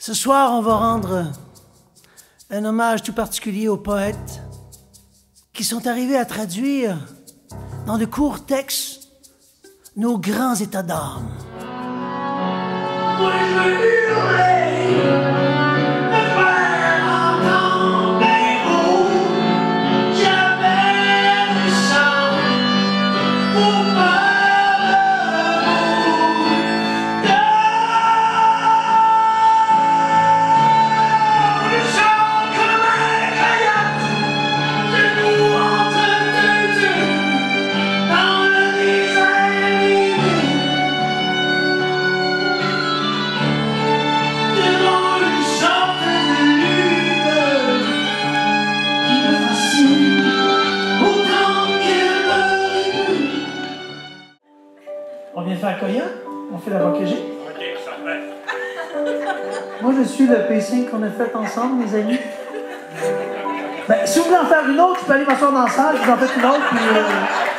Ce soir, on va rendre un hommage tout particulier aux poètes qui sont arrivés à traduire dans de courts textes nos grands états d'âme. Moi, je veux hurler, me faire entendre les mots. J'avais du sang pour faire le chant comme un kayak, debout entre deux dunes, dans le désert libre. Devant une sorte de lune qui me fascine autant qu'elle me répugne. On vient faire Coya? On fait la Bocagé? Ok, ça fait. Moi, je suis le pacing qu'on a fait ensemble, mes amis. Ben, si vous voulez en faire une autre, je peux aller m'asseoir dans la salle, je vous en fais une autre, puis...